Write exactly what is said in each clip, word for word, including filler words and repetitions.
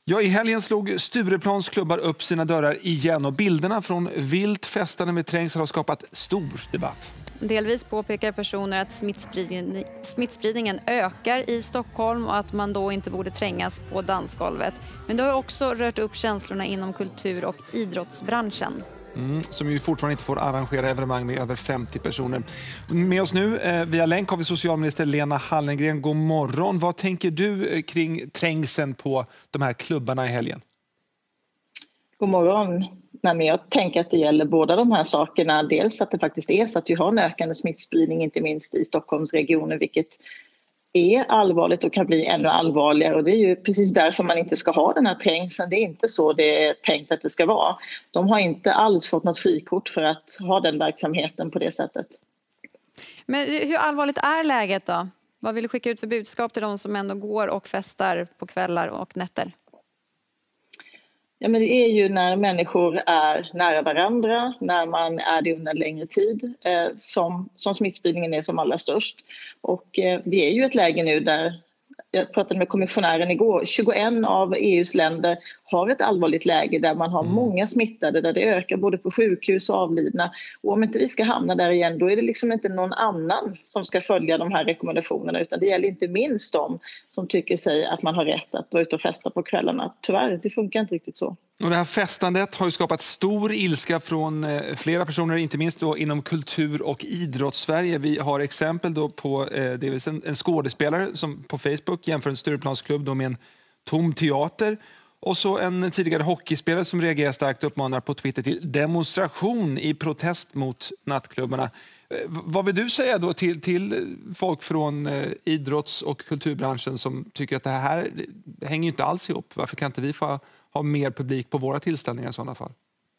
Ja, i helgen slog Stureplans klubbar upp sina dörrar igen och bilderna från vilt festande med trängsel har skapat stor debatt. Delvis påpekar personer att smittspridningen, smittspridningen ökar i Stockholm och att man då inte borde trängas på dansgolvet. Men det har också rört upp känslorna inom kultur- och idrottsbranschen. Mm, som ju fortfarande inte får arrangera evenemang med över femtio personer. Med oss nu eh, via länk har vi socialminister Lena Hallengren. God morgon. Vad tänker du eh, kring trängseln på de här klubbarna i helgen? God morgon. Nej, men jag tänker att det gäller båda de här sakerna. Dels att det faktiskt är så att vi har en ökande smittspridning, inte minst i Stockholmsregionen, vilket är allvarligt och kan bli ännu allvarligare. Och det är ju precis därför man inte ska ha den här trängseln. Det är inte så det är tänkt att det ska vara. De har inte alls fått något frikort för att ha den verksamheten på det sättet. Men hur allvarligt är läget då? Vad vill du skicka ut för budskap till de som ändå går och festar på kvällar och nätter? Ja, men det är ju när människor är nära varandra, när man är det under en längre tid eh, som, som smittspridningen är som allra störst. Och eh, vi är ju ett läge nu där, jag pratade med kommissionären igår, tjugoett av E U:s länder har ett allvarligt läge där man har Mm. många smittade, där det ökar både på sjukhus och avlidna. Och om inte vi ska hamna där igen, då är det liksom inte någon annan som ska följa de här rekommendationerna, utan det gäller inte minst de som tycker sig att man har rätt att vara ute och festa på kvällarna. Tyvärr, det funkar inte riktigt så. Och det här festandet har ju skapat stor ilska från eh, flera personer, inte minst då inom kultur- och idrottssverige. Vi har exempel då på eh, det är en, en skådespelare som på Facebook jämför en Stureplansklubb då med en tom teater. Och så en tidigare hockeyspelare som reagerar starkt och uppmanar på Twitter till demonstration i protest mot nattklubbarna. Eh, vad vill du säga då till, till folk från eh, idrotts- och kulturbranschen som tycker att det här det hänger inte alls ihop? Varför kan inte vi få ha mer publik på våra tillställningar i sådana fall?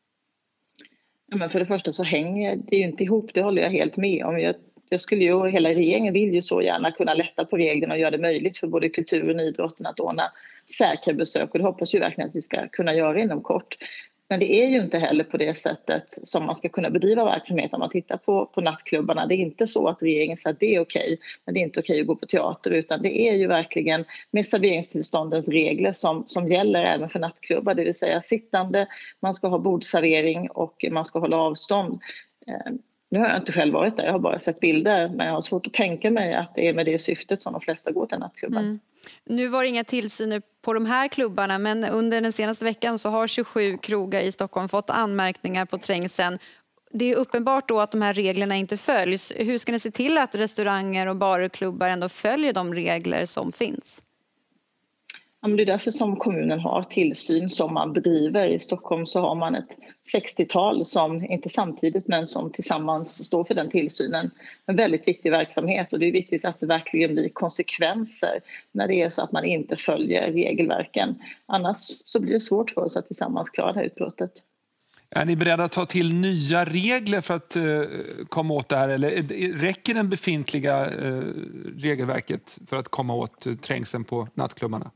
Ja, men för det första så hänger det ju inte ihop, det håller jag helt med om. Jag, jag skulle ju, hela regeringen vill ju så gärna kunna lätta på reglerna och göra det möjligt för både kulturen och idrotten att ordna säkra besök, och det hoppas ju verkligen att vi ska kunna göra inom kort. Men det är ju inte heller på det sättet som man ska kunna bedriva verksamhet om man tittar på, på nattklubbarna. Det är inte så att regeringen säger att det är okej, men det är inte okej att gå på teater, utan det är ju verkligen med serveringstillståndens regler som, som gäller även för nattklubbar, det vill säga sittande, man ska ha bordservering och man ska hålla avstånd. Eh, nu har jag inte själv varit där, jag har bara sett bilder, men jag har svårt att tänka mig att det är med det syftet som de flesta går till nattklubben. Mm. Nu var det inga tillsyner på de här klubbarna, men under den senaste veckan så har tjugosju krogar i Stockholm fått anmärkningar på trängseln. Det är uppenbart då att de här reglerna inte följs. Hur ska ni se till att restauranger och barer och klubbar ändå följer de regler som finns? Ja, men det är därför som kommunen har tillsyn som man bedriver. I Stockholm så har man ett sextiotal som, inte samtidigt men som tillsammans står för den tillsynen. En väldigt viktig verksamhet, och det är viktigt att det verkligen blir konsekvenser när det är så att man inte följer regelverken. Annars så blir det svårt för oss att tillsammans klara det här utbrottet. Är ni beredda att ta till nya regler för att eh, komma åt det här, eller räcker den befintliga eh, regelverket för att komma åt eh, trängseln på nattklubbarna?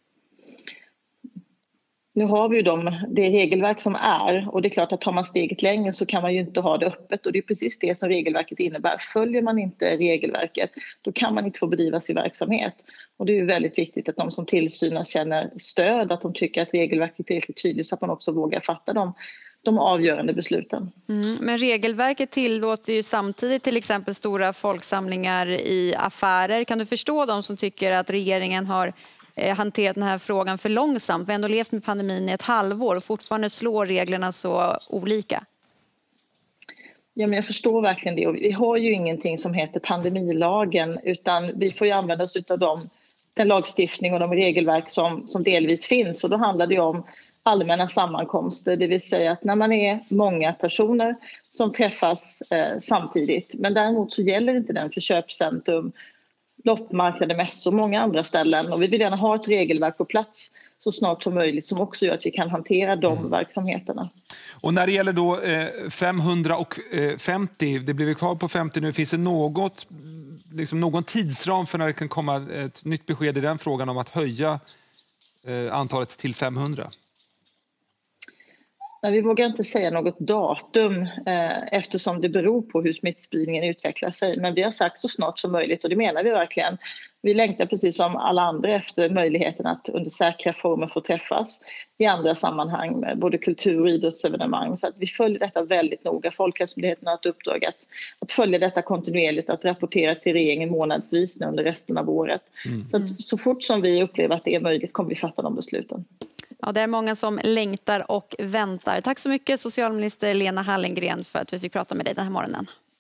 Nu har vi ju de, det regelverk som är, och det är klart att tar man steget längre så kan man ju inte ha det öppet, och det är precis det som regelverket innebär. Följer man inte regelverket, då kan man inte få bedriva sin verksamhet, och det är ju väldigt viktigt att de som tillsynar känner stöd, att de tycker att regelverket är tillräckligt tydligt så att man också vågar fatta dem. de avgörande besluten. Mm, men regelverket tillåter ju samtidigt till exempel stora folksamlingar i affärer. Kan du förstå de som tycker att regeringen har eh, hanterat den här frågan för långsamt? Vi har ändå levt med pandemin i ett halvår och fortfarande slår reglerna så olika. Ja, men jag förstår verkligen det. Och vi har ju ingenting som heter pandemilagen, utan vi får ju använda oss av dem, den lagstiftning och de regelverk som, som delvis finns. Och då handlar det om allmänna sammankomster, det vill säga att när man är många personer som träffas eh, samtidigt. Men däremot så gäller inte den för köpcentrum, loppmarknader, mässor och många andra ställen. Och vi vill gärna ha ett regelverk på plats så snart som möjligt som också gör att vi kan hantera de mm. verksamheterna. Och när det gäller då eh, femhundrafemtio, det blir vi kvar på femtio nu, finns det något, liksom någon tidsram för när det kan komma ett nytt besked i den frågan om att höja eh, antalet till femhundra? Nej, vi vågar inte säga något datum eh, eftersom det beror på hur smittspridningen utvecklar sig. Men vi har sagt så snart som möjligt och det menar vi verkligen. Vi längtar precis som alla andra efter möjligheten att under säkra former få träffas i andra sammanhang med både kultur- och idrottsevenemang. Så att vi följer detta väldigt noga. Folkhälsomyndigheten har ett uppdrag att, att följa detta kontinuerligt, att rapportera till regeringen månadsvis under resten av året. Mm. Så att, så fort som vi upplever att det är möjligt kommer vi fatta de besluten. Ja, det är många som längtar och väntar. Tack så mycket socialminister Lena Hallengren för att vi fick prata med dig den här morgonen.